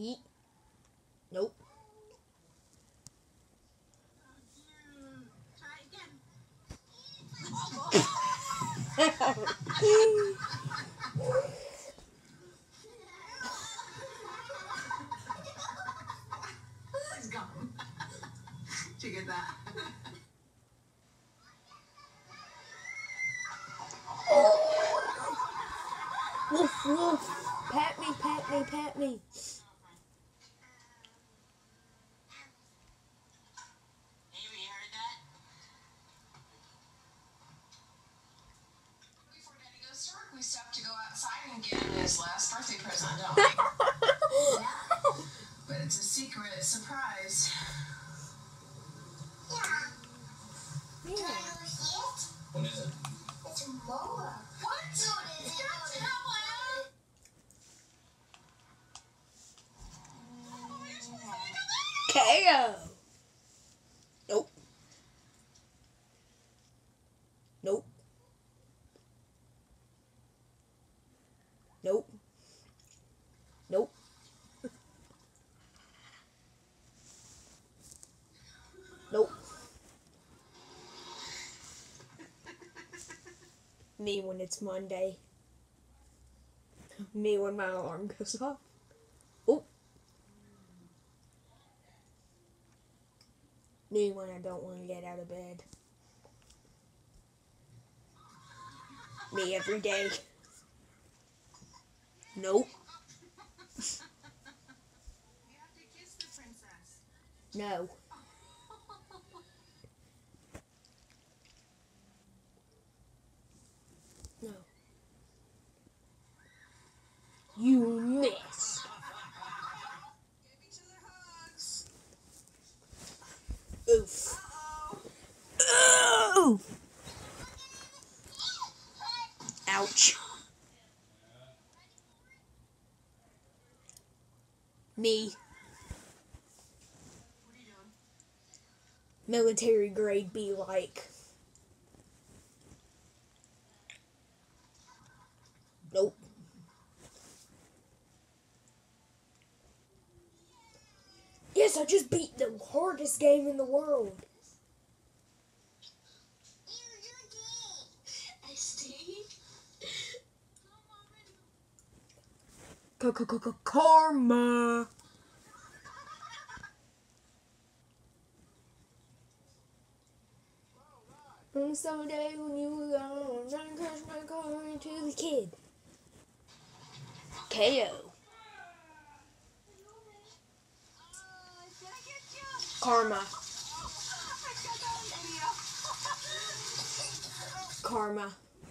Eat. Nope. Try again. It's gone. Did you get that? Woof, woof. Pat me, pat me, pat me. Amy, you heard that? Before Daddy goes to work, we stop to go outside and get him his last birthday present, don't we? Yeah. But it's a secret surprise. Yeah. Yeah. Can I go see it? What is it? It's a mower. What? No, it isn't. Don't tell him! KO. Nope. Nope. Nope. Nope. Nope. Me when it's Monday. Me when my alarm goes off. Oh. Me when I don't want to get out of bed. Me every day. Nope. You have to kiss the princess. No. No. You miss. Give each other hugs. Oof. Uh-oh. Ooh. Ouch. Me. What are you doing? Military grade be like. Nope. Yes, I just beat the hardest game in the world. Steve? Karma. On someday when you were gone, I crashed my car into the kid. KO. Did I get you? Karma. I got that on video. Karma.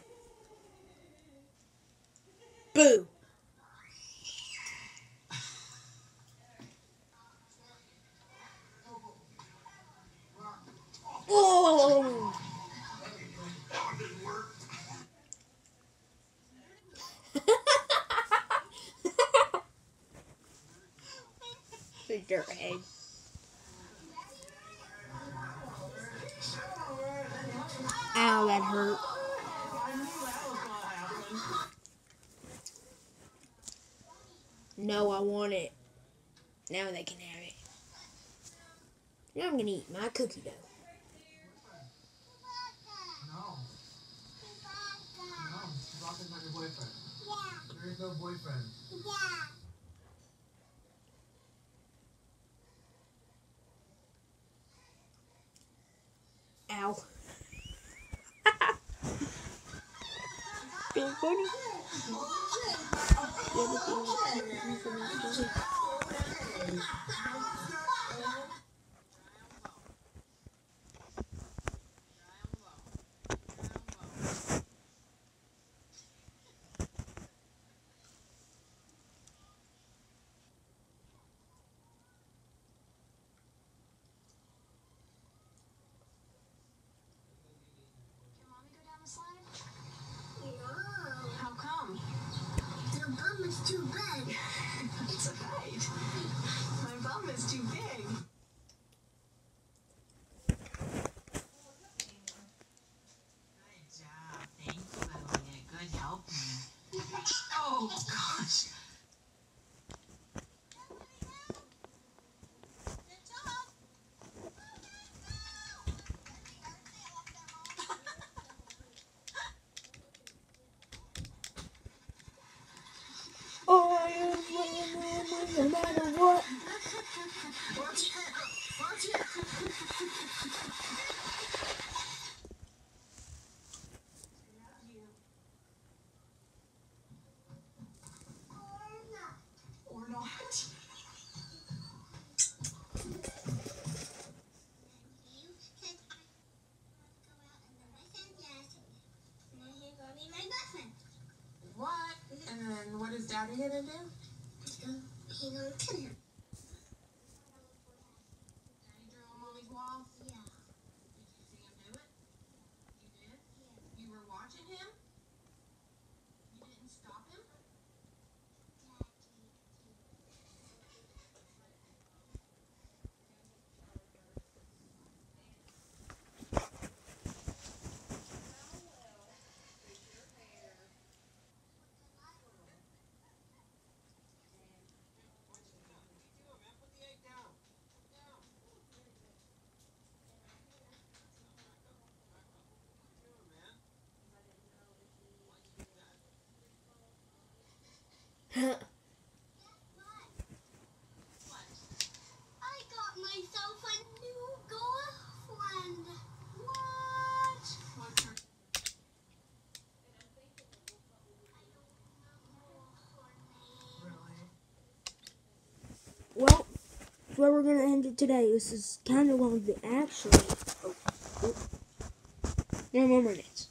Boo. Oh. That one didn't work. Your egg. Ow, that hurt. I knew that was gonna happen. No, I want it. Now they can have it. Now I'm gonna eat my cookie dough. No. No. Rocket's not your boyfriend. Yeah. There is no boyfriend. Yeah. Ow. Being funny. Can Mommy go down the slide? No. How come? The bum is too big. It's alright. My bum is too big. Good job. Thank you, Elliot. Good help me. Oh, gosh. No matter what. Watch out! Watch out! Or not. You said I go out, and then I said yes. And then he's gonna be my best friend. What? And then what is Daddy gonna do? He's gonna kill him. Daddy drew him on his wall? Yeah. Did you see him do it? You did? You were watching him? You didn't stop him? I got myself a new girlfriend. What? What's her? Really? Well, that's where we're gonna end it today. This is kind of long, but actually, no more minutes.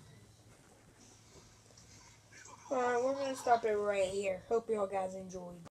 Alright, we're gonna stop it right here. Hope y'all guys enjoyed.